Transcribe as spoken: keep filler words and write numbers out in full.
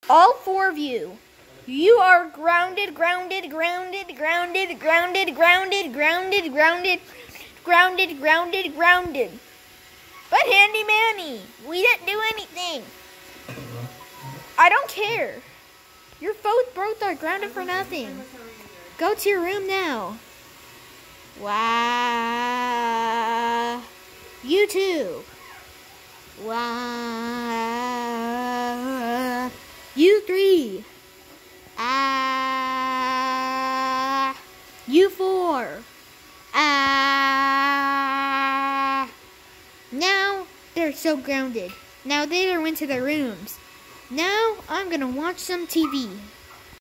All four of you. You are grounded, grounded, grounded, grounded, grounded, grounded, grounded, grounded, grounded, grounded, grounded. But Handy Manny, we didn't do anything. I don't care. You're both both are grounded for nothing. Go to your room now. Wow. You too. Wow. You three. Ah. You four. Ah. Now they're so grounded. Now they went to their rooms. Now I'm gonna watch some T V.